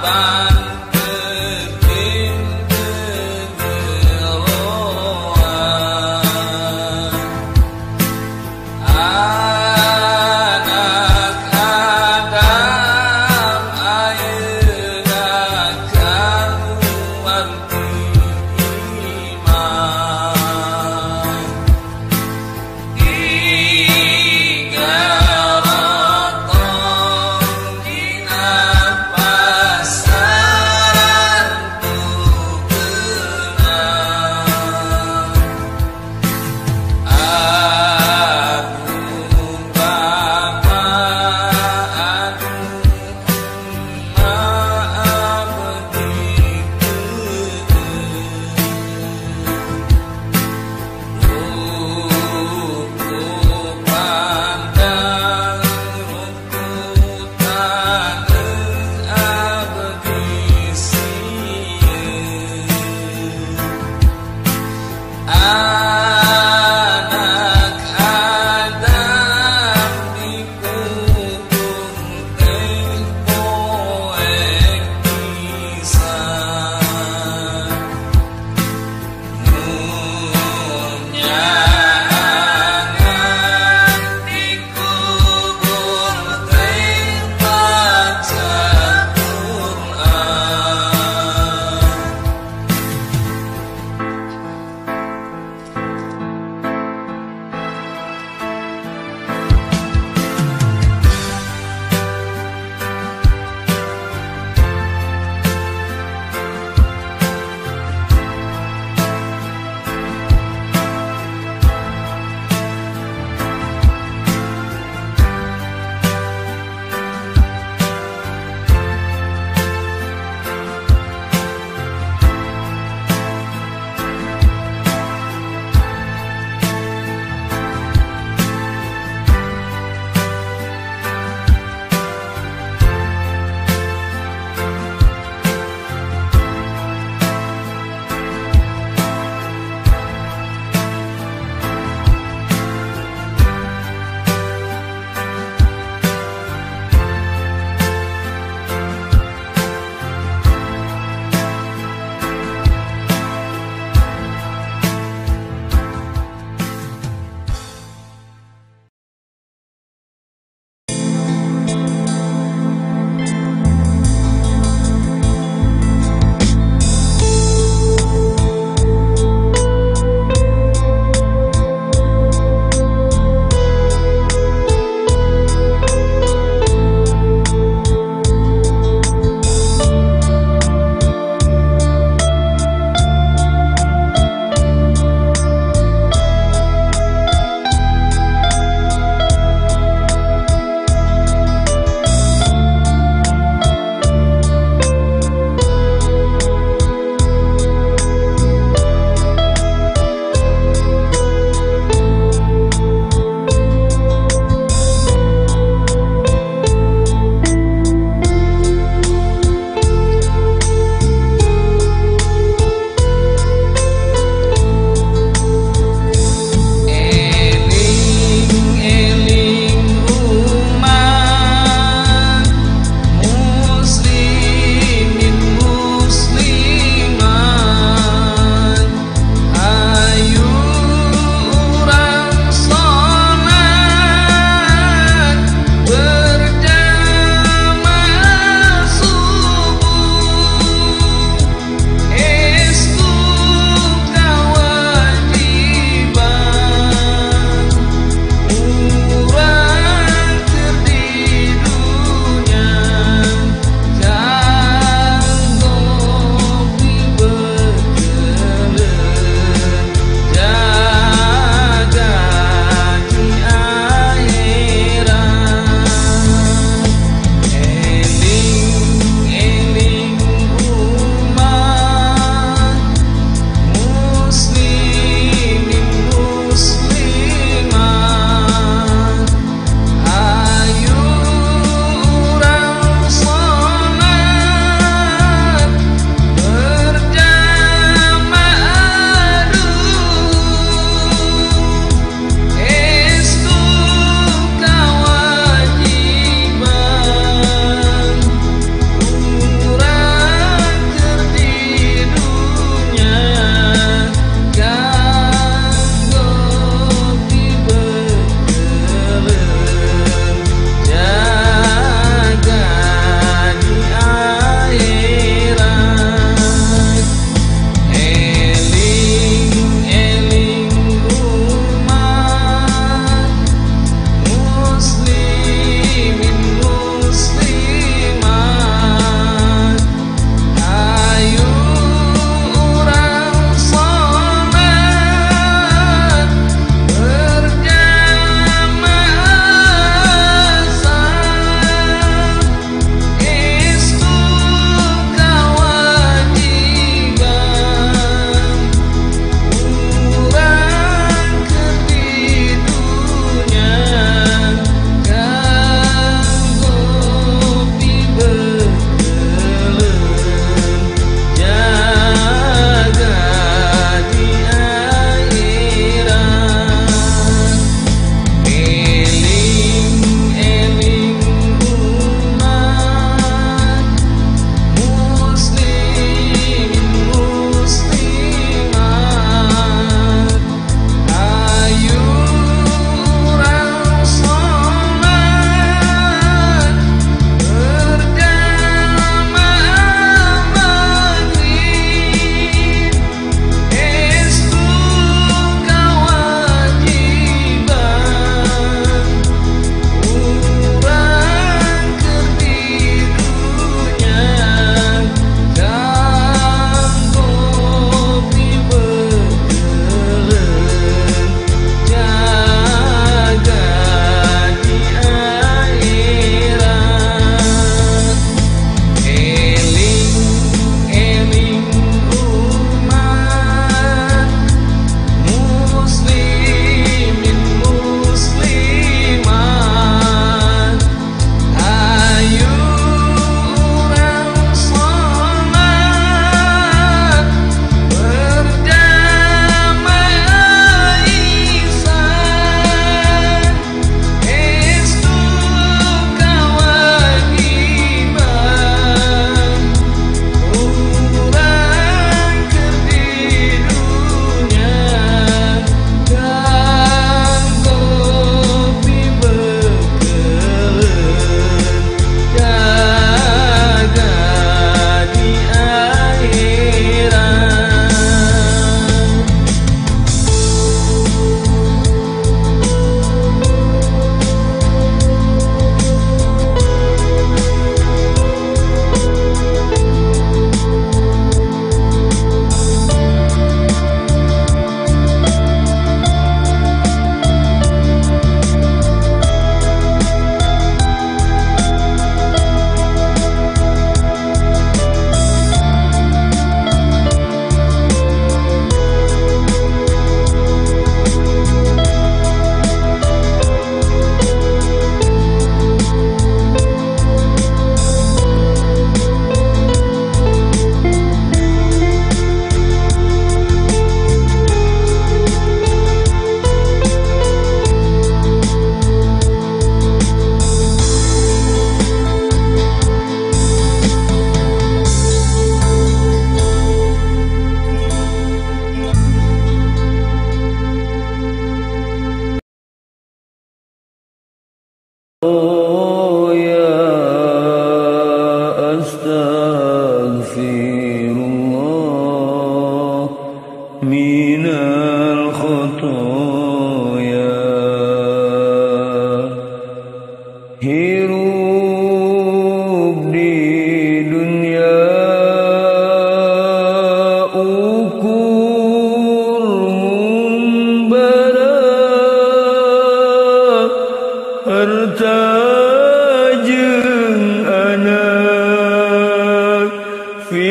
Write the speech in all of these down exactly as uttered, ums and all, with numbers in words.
Pasar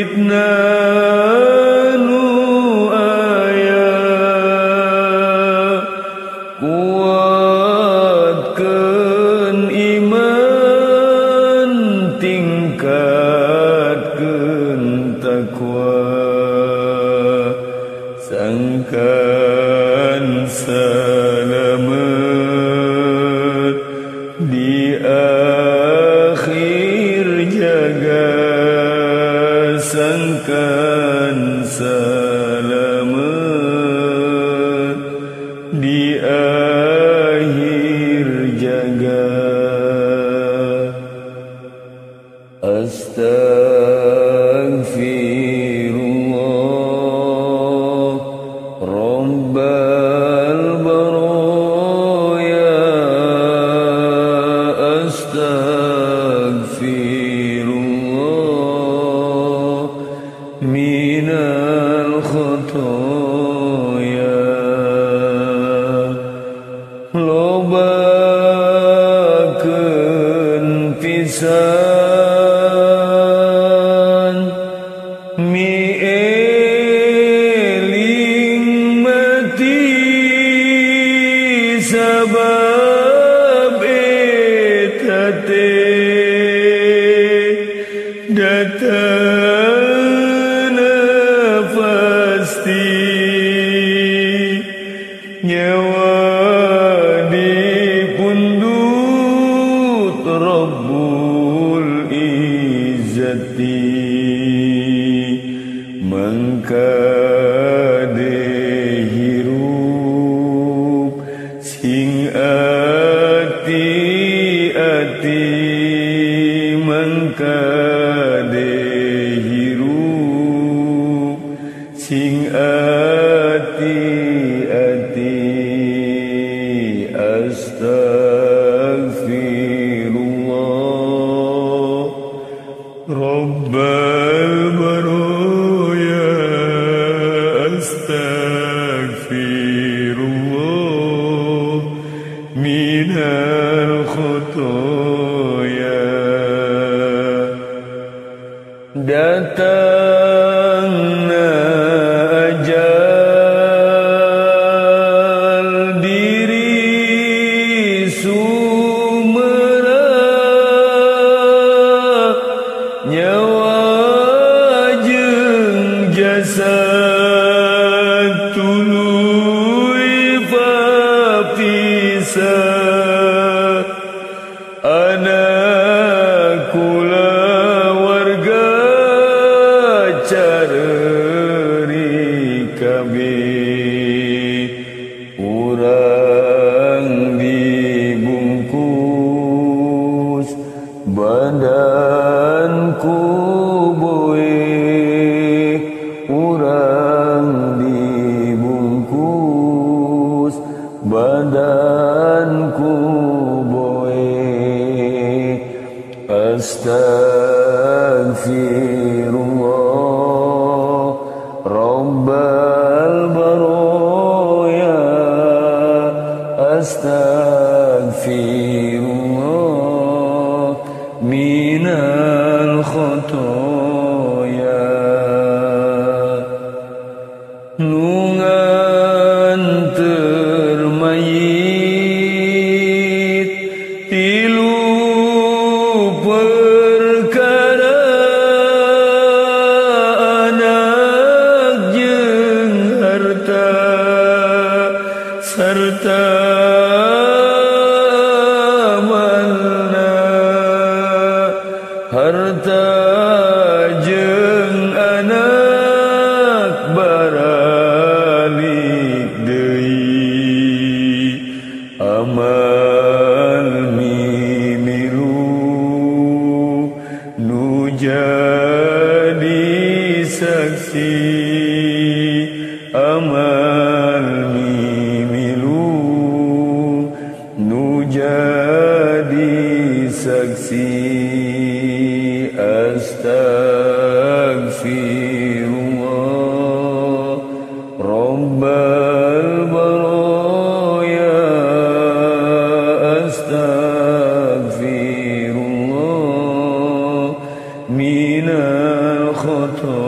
minal khotoya.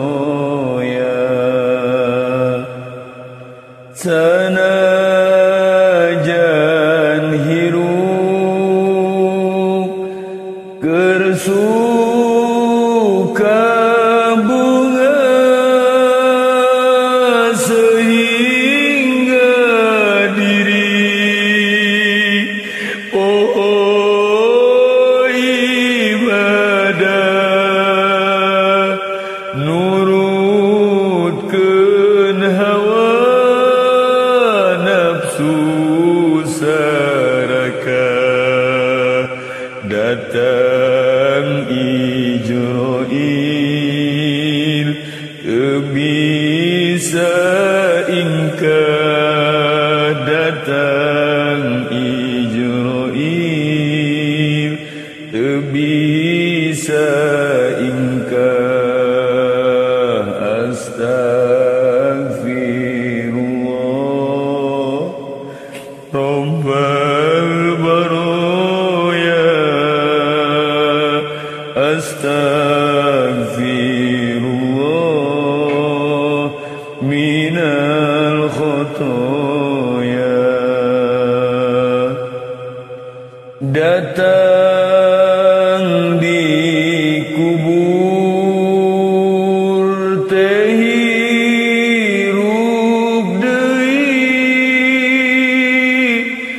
Sanajan hirup kersuka bunga sehingga diri oh ibadah nurutkeun hawa susaraka datang Ijroil bisa ingkar datang Ijroil bisa ingkar astagfirullah Rabbal baraya astaghfirullah minal khotoya datang di kubur teh hirup deui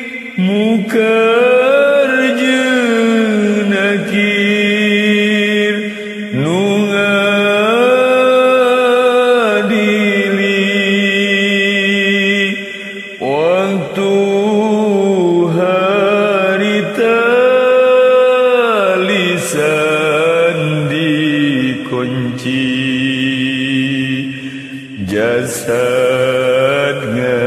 mukar jeung nakir nu ngadili waktu harita lisan dikunci jasad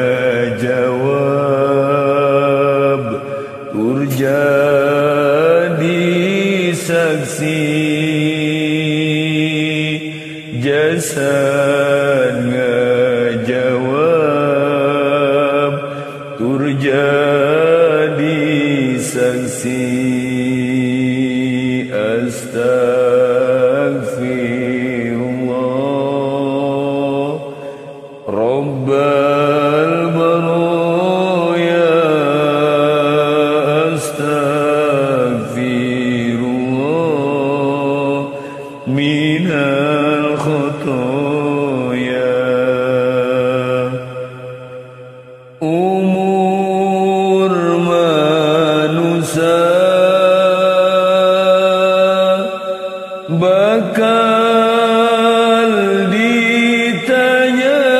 ngajawab tur jadi saksi jasad ngajawab tur jadi saksi astagfirullah Rabbal baraya astaghfirullah minal khotoya umur manusia bakal ditanya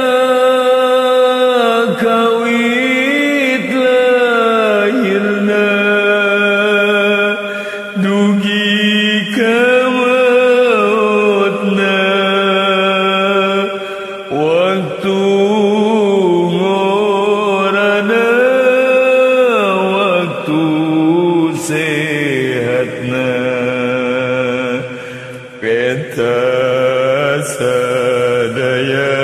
kawit lahirna dugi ka mautna waktu ngorana waktu sehatna Eta sadaya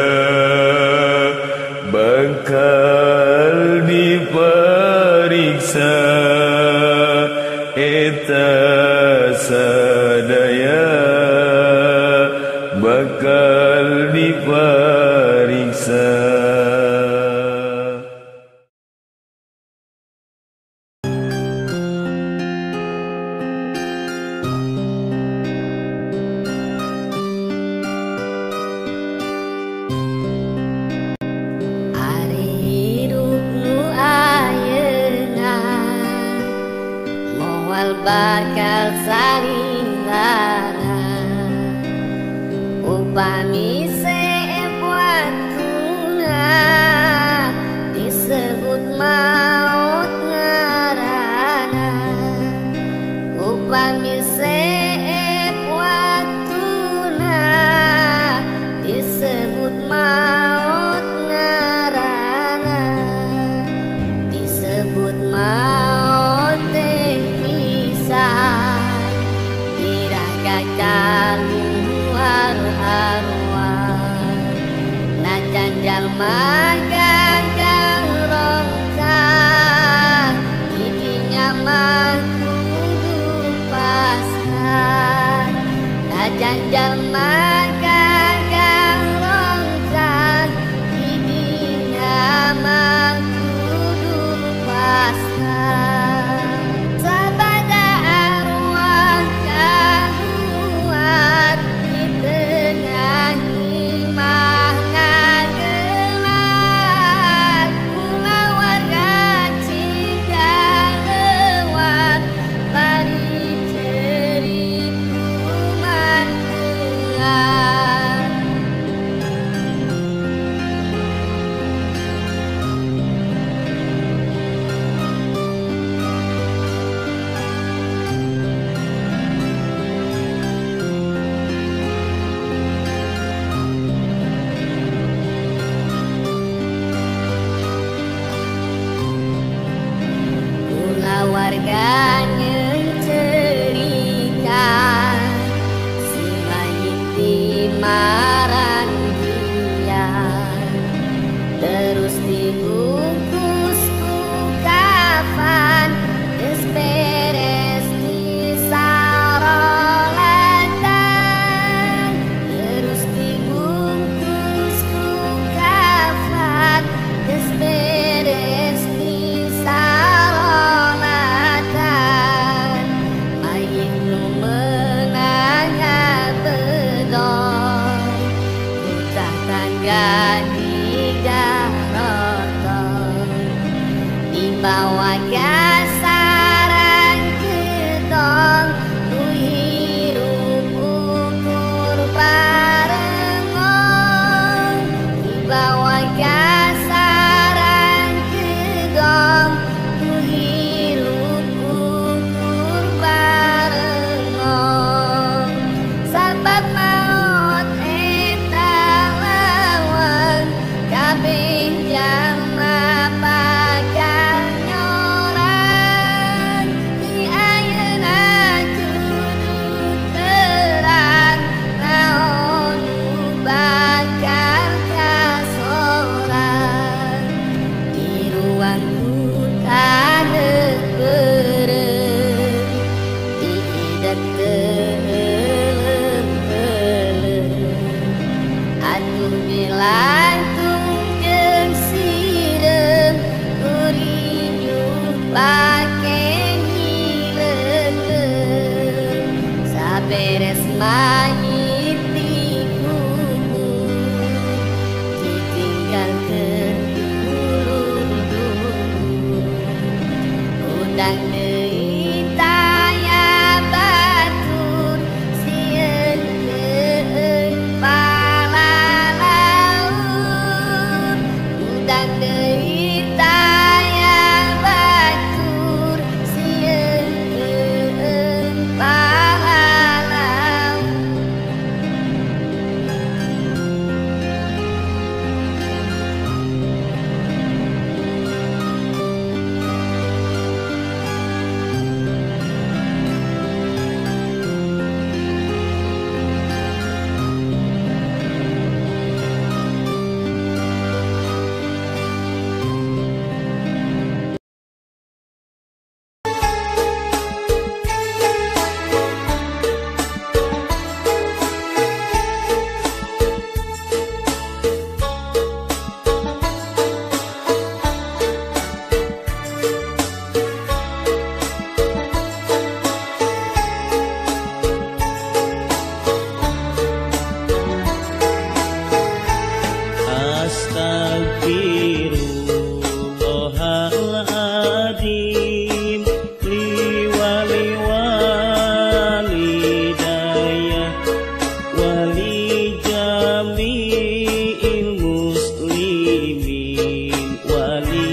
bakal diperiksa Eta sadaya bakal diperiksa bakal salingana upami sebuatuna disebut maut ngarana upami sebuatuna disebut maut ngarana disebut maut diragakan arwah najan jalma gagang rongkang idinya mah kudu pasrah najan jalma gagang rongkang idinya bawah kasaran gedong ku hirup ukur barengong di bawah kasaran gedong ku hirup ukur barengong sabab maut eta lawan kabeh jalma bakal nyorang di ayeuna kudu terang naon nu bakal kasoran di ruang hutan beureum di idat teuleum-euleuh atuh bilantung jeung sireum kurinjuk pake ngileungkeun saberes mayit dikubur ditinggalkeun dulur-dulur udang deui taya batur sieun keun palalaur udang deui taya batur sieun keun palalaur. Astagfirullahaladzim liwali walidayah wali jami'il muslimin wali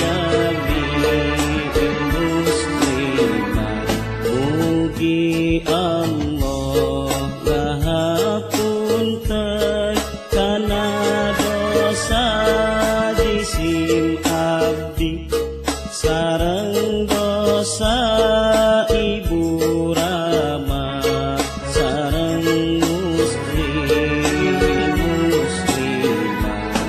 jami'il muslimat mugi Allah ngahapunten kana dosa jisim abdi sareng dosa ibu rama sareng muslim muslimat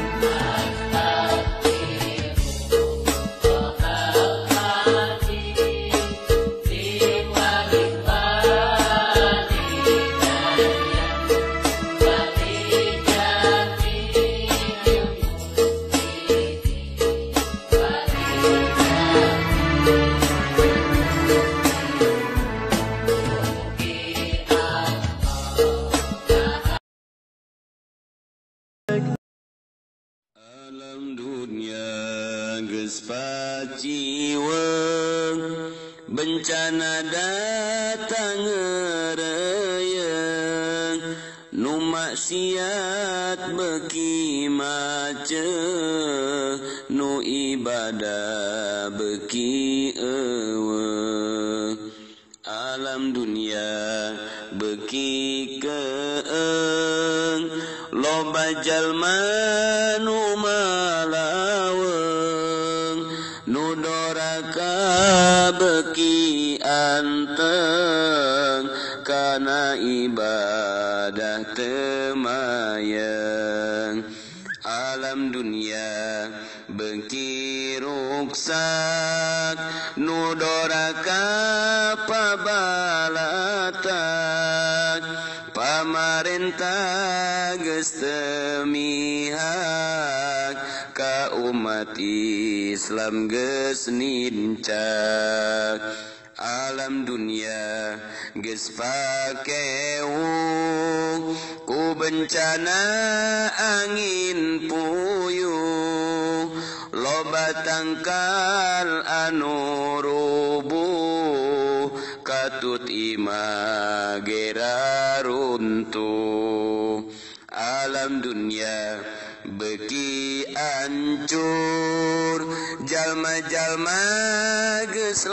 alam dunia geus paciweung bencana datang ngereyeung nu maksiat beuki maceuh nu ibadah beuki eueuh alam dunia beuki keung loba jalma nu malaweung nu doraka beuki anteng kana ibadah teu mayeng alam dunia beuki ruksak nu doraka pabalatak pamarentah geus teu mihak ka umat Islam geus nincak alam dunia geus pakewuh ku bencana angin puyuh loba tangkal anu rubuh katut imagera runtuh alam dunia beki ancur jalma-jalma geus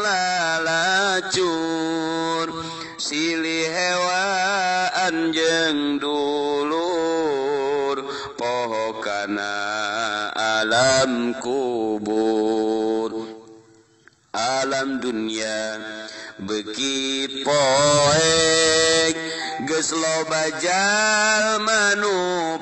lalacur silih hewaan jeung dulur poho kana alam kubur alam dunia beki poek geus loba jalma nu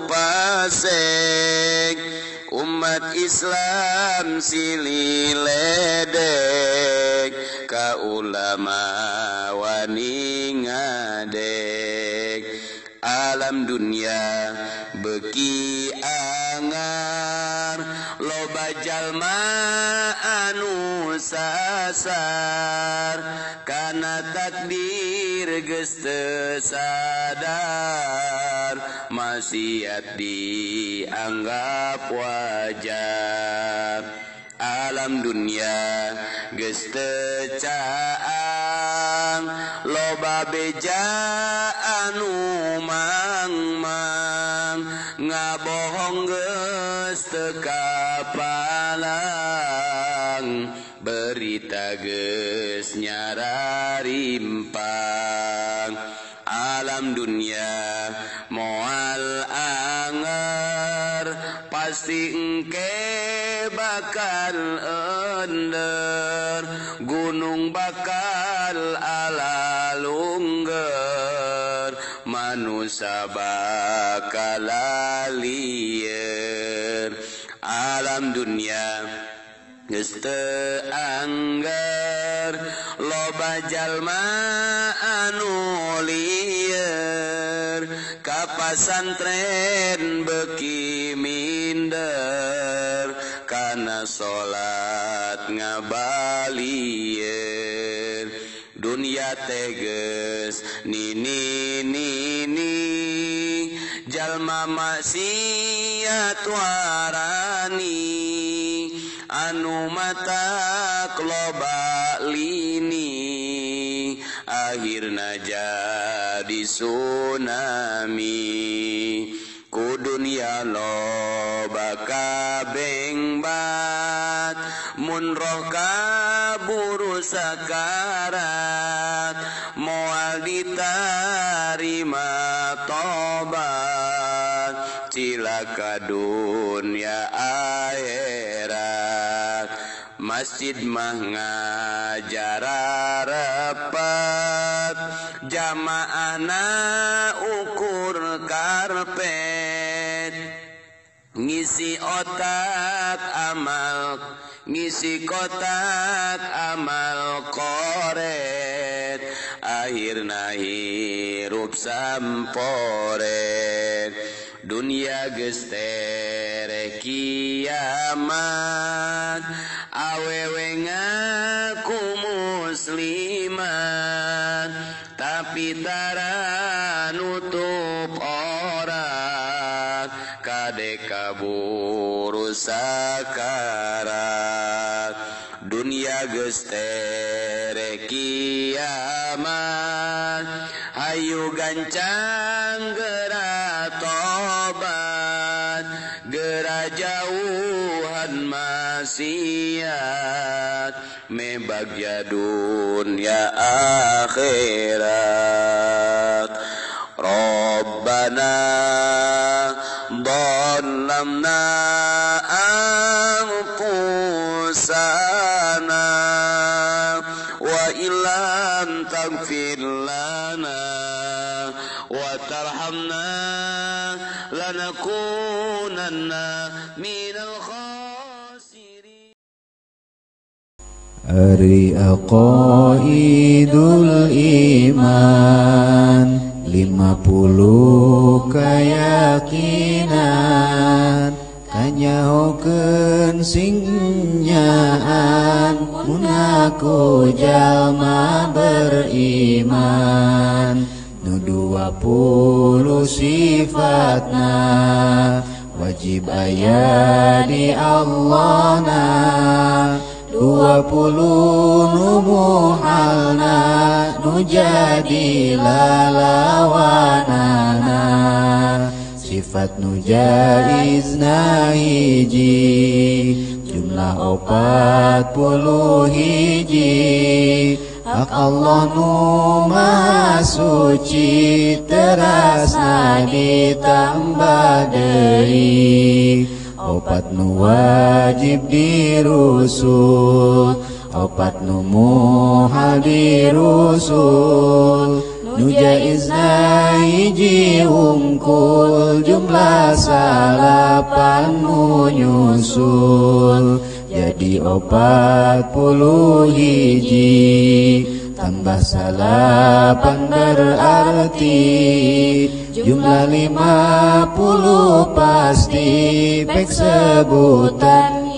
pasek umat Islam silih ledek ka ulama wani ngadek alam dunia beki angar loba jalma anu sasar kana takdir geus teu sadar maksiat dianggap wajar alam dunia geus teu caang loba beja anu mang-mang ngabohong geus teu kapalang berita geus nyararimpang alam dunia moal anger pasti engke bakal ender gunung bakal alalungger manusia bakal lieur alam dunia geus teu angger loba jalma anu lieur ka pasantren beki minder kana salat ngabalieur dunia teh geus nini nini jalma maksiat warani anu matak loba lini akhirna jadi tsunami ku dunia loba kabengbat mun roh kaburu sakarat moal ditarima tobat cilaka dunia akhirat masjid mah ngajararepat jamaahna ukur karpet ngisi otak amal ngisi kotak amal koret akhirna hirup samporet dunia geus tere kiamat awewe ngaku muslimat tapi tara nutup aurat kade kaburu sakarat dunia geus tere kiamat hayu gancang geura tobat geura jauhan maksiat mebagya dunia akhirat Rabbana dhalamna anfusana wa illam taghfir lana wa tarhamna lanakunanna minal khasirin. Ari aqaidul iman lima puluh keyakinan kanyahokeun singnyaan munaku jalma beriman nu dua puluh sifatna wajib aya di Allahna dua puluh nu muhalna nu jadi lalawanana sifat nu jaizna hiji jumlah opat puluh hiji hak Allah nu maha suci terasna ditambah deui opat nu wajib dirusul opat nu muhal dirusul nu jaizna hiji hungkul jumlah salapan nu nyusul jadi opat puluh hiji tambah salapan berarti jumlah lima puluh pasti pek sebutan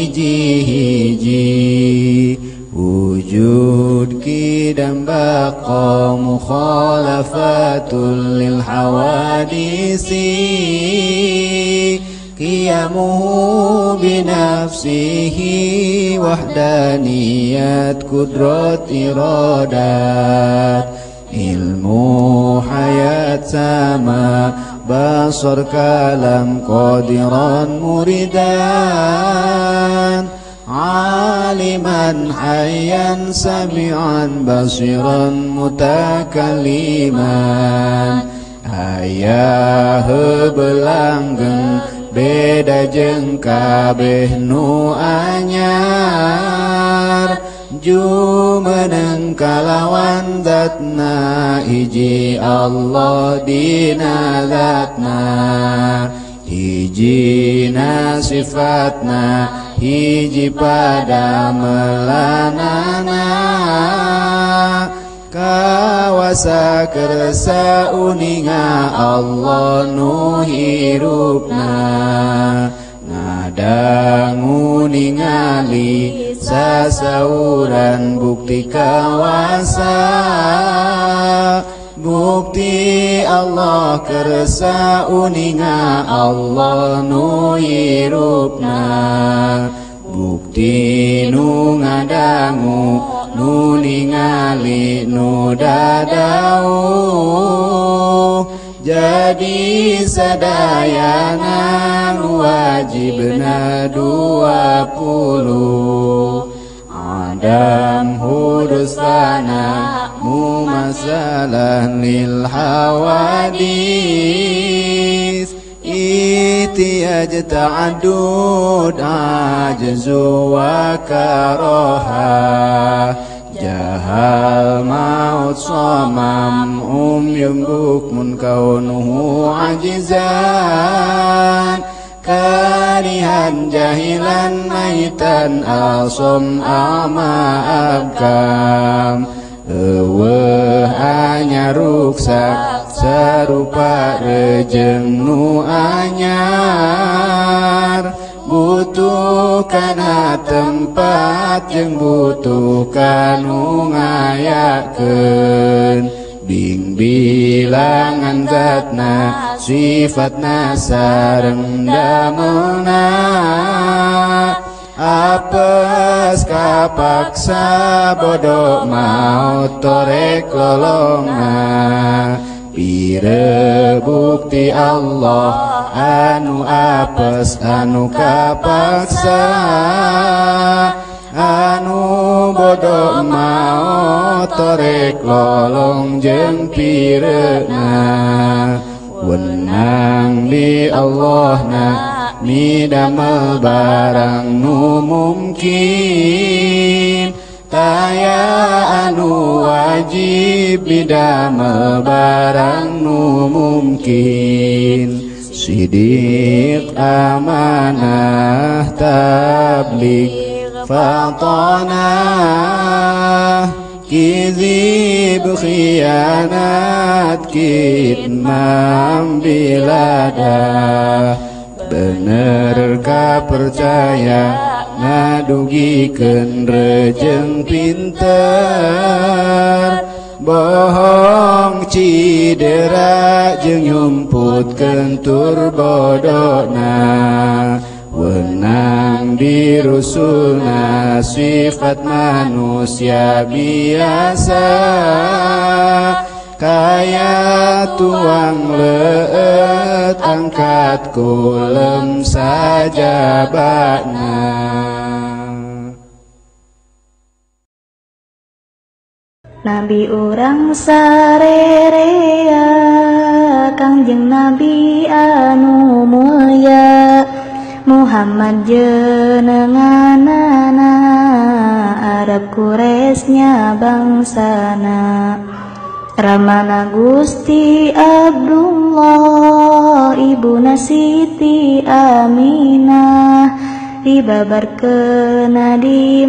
hiji-hiji wujud kidam baqa mukhalafatul lil hawadisi qiyamuhu binafsihi wahdaniyat kudrat iradat ilmu hayat sama basar kalam qadiran muridan aliman hayyan sami'an basiran mutakalliman ayah belanggeng beda jeung kabeh nu anyar jumeneng kalawan zatna hiji Allah dina zatna hijina sifatna hiji pada melanana kawasa kersa uninga Allah nu hirupna ngadangu ningali sasauran bukti kawasa bukti Allah kersa uninga Allah nu hirupna bukti nu ngadangu nu ningali nu dadau jadi sadayana nu wajibna dua puluh adam hudus fana mu masalah lil hawadis itiyaj ta'adud ajzu wa karoha jahal maut somam umyum bukmun kaunuhu ajizan karihan jahilan maitan asom ama abkam eueuh anyar ruksak sarupa rejeng nu anyar butuh kana tempat jeung butuh kanu ngayakeun bing bilangan zatna sifatna sareng damelna apes kapaksa bodoh maut torek lolongna pire bukti Allah anu apes anu kapaksa anu bodoh maut torek lolong jeung pireuna wenang di Allahna midamel barang nu mungkin taya anu wajib midamel barang nu mungkin sidik amanah tabligh fatanah kizib khianat kitmam biladah bener ka percaya ngadugikeun rejeng pinter bohong cidera jeung nyumputkeun tur bodona wenang dirusulna sifat manusia biasa kaya tuang leut angkat kulem sajabana. Nabi urang sarerea Kangjeng Nabi anu mulya Muhammad jenenganana Arab Quraisy bangsana Ramana Gusti Abdullah Ibuna Siti Aminah dibabarkeun di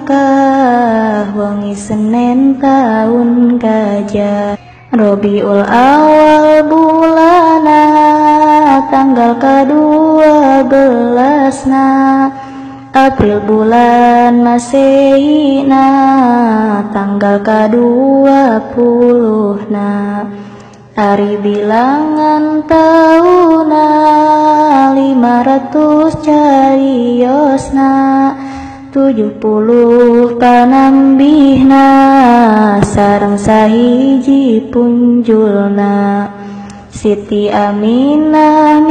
Makkah wengi Senen taun gajah Rabiul Awal bulana tanggal kadua belasna April bulan Masehina tanggal kadua puluhna Ari bilangan tauna lima ratus cariyosna tujuh puluh panambihna sareng sahiji punjulna Siti Aminah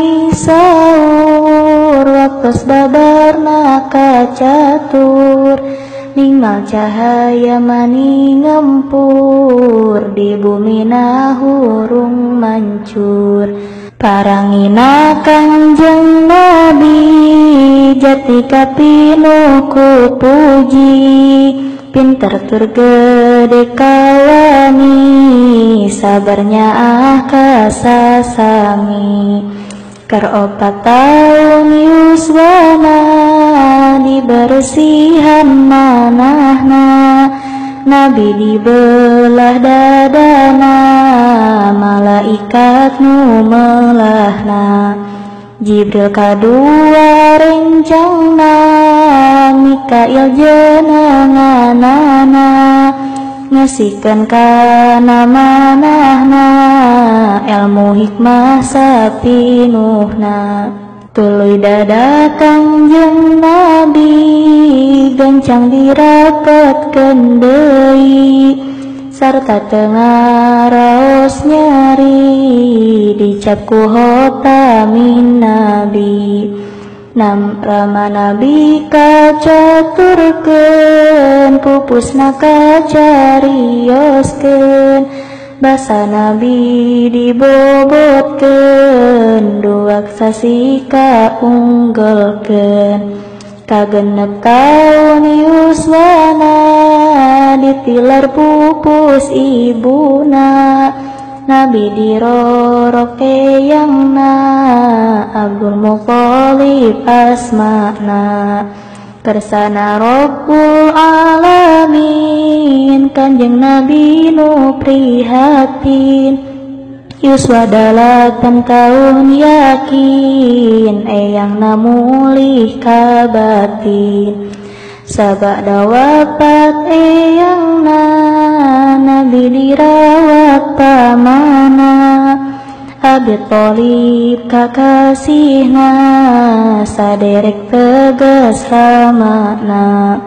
misaur waktos babarna kacatur ninggal cahaya mani ngempur di bumi hurung mancur parangina Kangjeng Nabi jati kapinu ku puji pinter tur gede kawani sabarnya ah kasasami ker opat taun yuswana dibersihan manahna Nabi dibelah dadana malaikat nu melahna Jibril kadua rencangna Mikail jenenganana ngasihkeun kana manahna ilmu hikmah sapinuhna tuluy dada Kangjeng Nabi gancang dirapetkeun deui sarta teu ngaraos nyari dicap ku hotamin Nabi nam rama Nabi kacaturkeun pupusna kacarioskeun basa Nabi dibobotkeun duak sasi kaunggulkeun kagenep taun yuswana ditilar pupus ibuna Nabi dirorok eyangna Abdul Muthalib asmana kersana Rabbul Alamin Kanjeng Nabi nu prihatin yuswa dalapan tahun yakin eyangna mulih kabatin sabada wafat eyangna Nabi dirawat pamana Abi Thalib kakasihna saderek tegas ramana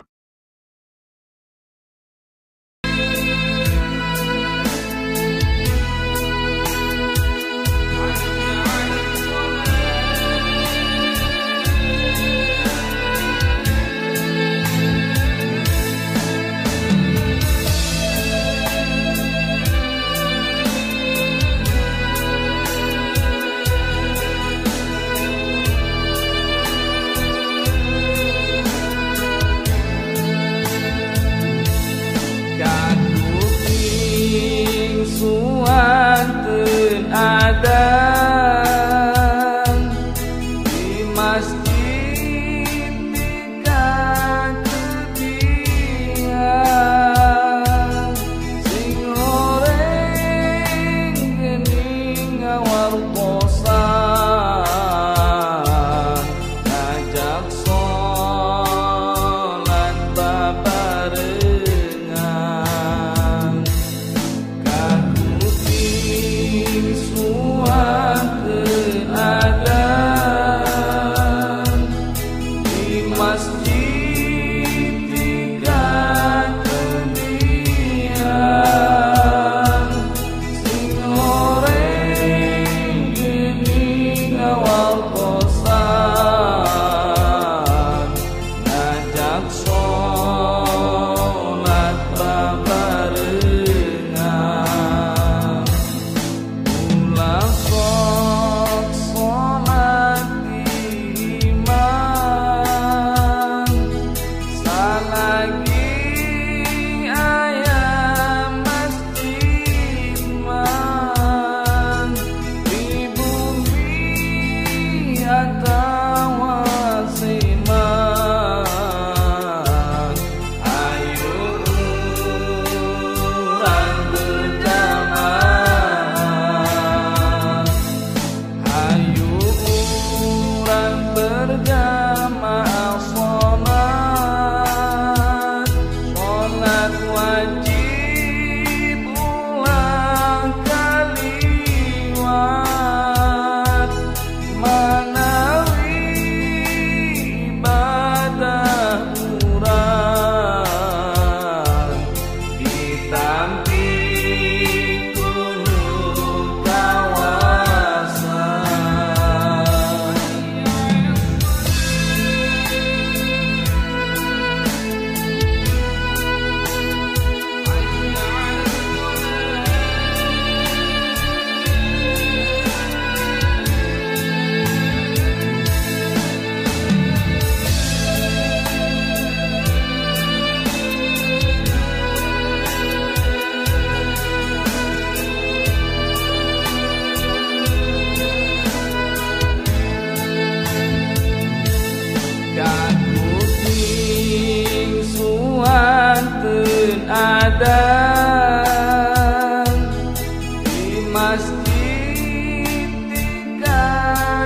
adan di masjid tiga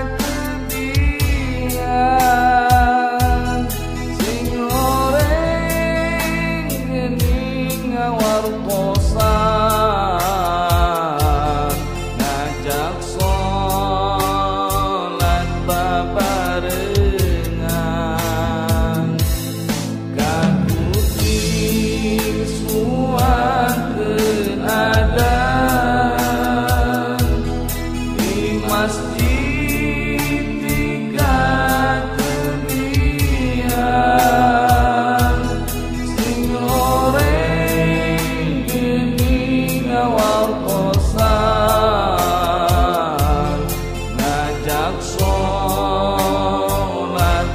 kebian sing goreng gening ngawartosan ngajak sholat babarengan kakuting suakeun adan di masjid tiga kebian sing goreng gening ngawartosan ngajak sholat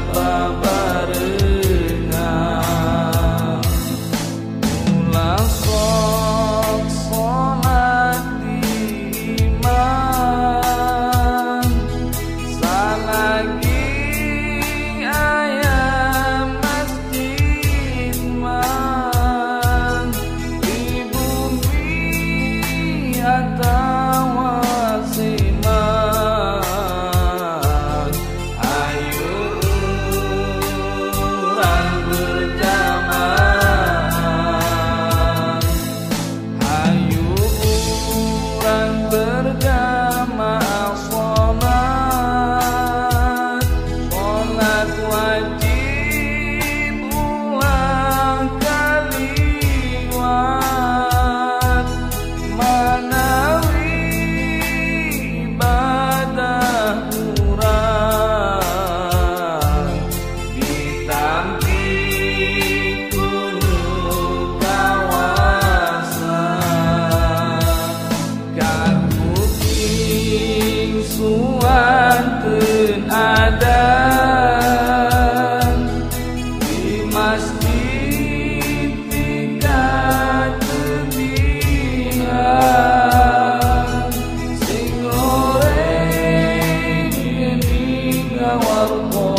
babarengan ulah sok sholat di imam salagi aya masjid man di bumi atawa siman ayo urang berjamaah ayo urang berjamaah sholat sholat wajib ulang kaliwat manawi ibadah urang ditampi kudu kawasan kakuting suankeun adan di masjid tiga kebian sing goreng gening ngawartosan